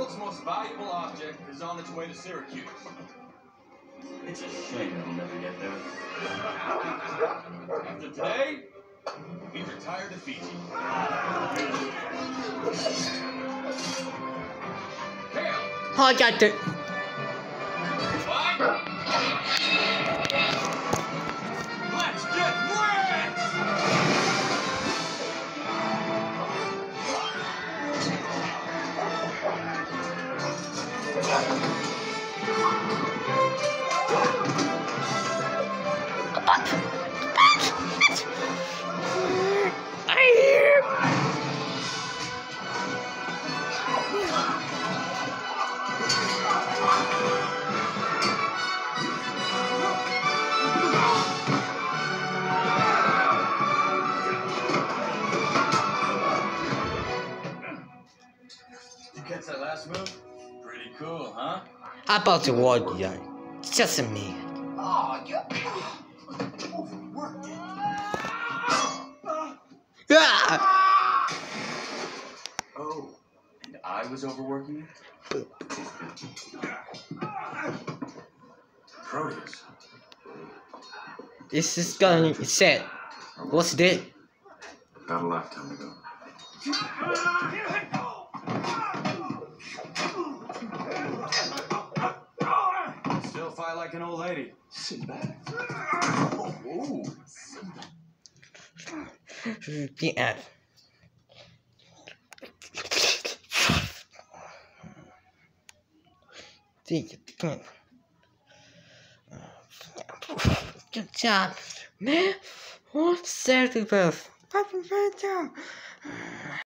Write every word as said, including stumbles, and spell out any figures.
world's most valuable object is on its way to Syracuse. It's a shame it'll never get there. After today, we retire to Fiji. Kale! I got the. What? Let's get wrecked! You catch that last move? Pretty cool, huh? How about the word, yeah? Sesame. Oh, you overworked it. Ah! Oh, and I was overworking it? Proteus. This is gonna be said. What's that? About a lifetime ago. Still fight like an old lady. Sit back. Oh, The end. Good. Good job, man. What's that about? Good job.